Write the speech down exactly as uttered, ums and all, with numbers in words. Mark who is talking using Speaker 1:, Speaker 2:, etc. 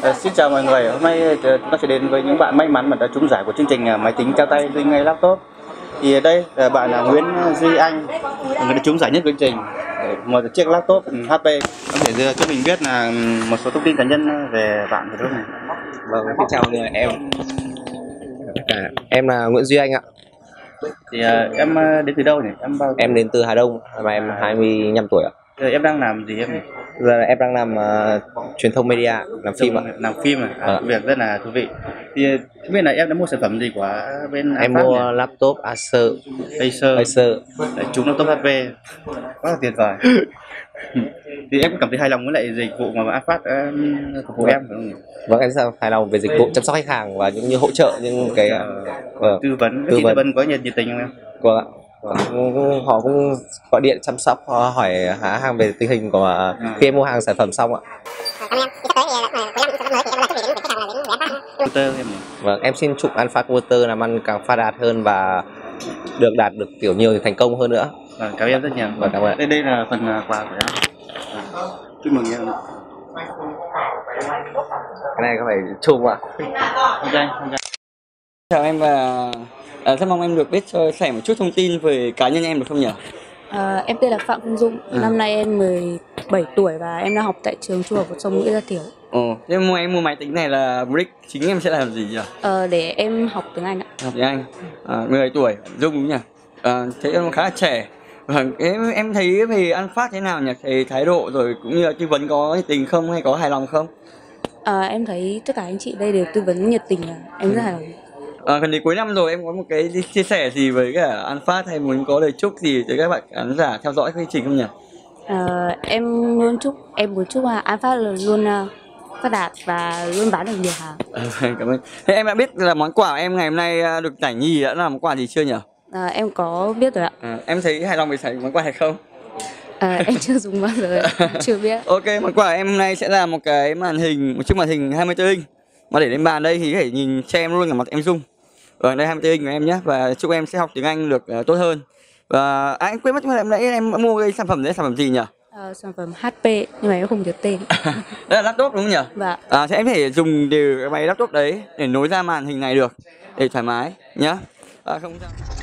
Speaker 1: À, xin chào mọi người, hôm nay chúng ta sẽ đến với những bạn may mắn mà đã trúng giải của chương trình máy tính trao tay Duy Ngay Laptop. Thì ở đây là bạn là Nguyễn Duy Anh, người đã trúng giải nhất của chương trình, một chiếc laptop hát pê. Có thể cho mình biết là một số thông tin cá nhân về bạn được này.
Speaker 2: Vâng, xin chào mọi người, em à, em là Nguyễn Duy Anh ạ.
Speaker 1: Thì uh, em đến từ đâu nhỉ? Em bao
Speaker 2: Em đến từ Hà Đông và em hai mươi lăm tuổi ạ.
Speaker 1: Em đang làm gì em nhỉ?
Speaker 2: Giờ em đang làm uh, truyền thông media, làm phim ạ.
Speaker 1: Làm phim à? À, việc rất là thú vị. Thì không biết là em đã mua sản phẩm gì của bên
Speaker 2: em mua nhỉ? Laptop Acer.
Speaker 1: Acer.
Speaker 2: Acer.
Speaker 1: Chúng laptop hát pê. Quá là tuyệt vời. Thì em cũng cảm thấy hài lòng với lại dịch vụ mà An-Phát phục vụ em phải không nhỉ?
Speaker 2: Vâng, em rất hài lòng về dịch vụ chăm sóc khách hàng và những như hỗ trợ những cái
Speaker 1: uh, tư vấn. Tư vấn. Tư vấn có nhiệt nhiệt tình không em?
Speaker 2: Vâng ạ. Vâng. Họ cũng gọi điện chăm sóc, hỏi há hàng về tình hình của à. khi em mua hàng sản phẩm xong ạ. Vâng, em xin chúc An-Phát Computer làm ăn càng phát đạt hơn và được đạt được kiểu nhiều thành công hơn nữa.
Speaker 1: Vâng, cảm ơn em rất nhiều.
Speaker 2: Vâng, cảm ơn.
Speaker 1: Đây đây là phần quà của em. Chúc mừng em.
Speaker 2: Cái này có phải chùm ạ?
Speaker 1: Không dây, không dây.
Speaker 3: Chào em và à, rất mong em được biết chia sẻ một chút thông tin về cá nhân em được không nhỉ?
Speaker 4: À, em tên là Phạm Phương Dung, ừ. Năm nay em mười bảy tuổi và em đang học tại trường Trung học phổ thông Nguyễn Gia Thiểu.
Speaker 3: Ồ, thế mua em mua máy tính này là mục đích chính em sẽ làm gì nhỉ?
Speaker 4: Ờ, để em học tiếng Anh ạ.
Speaker 3: Học tiếng Anh. À, mười bảy tuổi, Dung đúng nhỉ? À, thế em khá là trẻ. Vâng, em em thấy về An-Phát thế nào nhỉ? Thì thái độ rồi cũng như là tư vấn có nhiệt tình không hay có hài lòng không?
Speaker 4: À, em thấy tất cả anh chị đây đều tư vấn nhiệt tình, em rất hài lòng.
Speaker 3: À, gần đến cuối năm rồi, em có một cái chia sẻ gì với cả An-Phát hay muốn có lời chúc gì tới các bạn khán giả theo dõi chương trình không nhỉ?
Speaker 4: À, em luôn chúc em muốn chúc An-Phát luôn phát đạt và luôn bán được nhiều hàng.
Speaker 3: À, cảm ơn. Thế em đã biết là món quà của em ngày hôm nay được giải nhì đã là món quà gì chưa nhỉ?
Speaker 4: À, em có biết rồi ạ.
Speaker 3: À, em thấy hài lòng về giải món quà hay không?
Speaker 4: À, em chưa dùng bao giờ, chưa biết.
Speaker 3: Ok, món quà em hôm nay sẽ là một cái màn hình, một chiếc màn hình hai mươi tư inch mà để lên bàn đây thì có thể nhìn xem luôn cả mặt em Dung. Vâng, đây hai mươi tư inch của em nhé, và chúc em sẽ học tiếng Anh được uh, tốt hơn. Và à, anh quên mất em nãy em mua cái sản phẩm đấy, sản phẩm gì nhỉ?
Speaker 4: À, sản phẩm hát pê nhưng mà em không nhớ tên.
Speaker 3: Đây là laptop đúng không nhỉ?
Speaker 4: Vâng.
Speaker 3: À, thế em có thể dùng đều cái máy laptop đấy để nối ra màn hình này được để thoải mái nhá. À, không sao.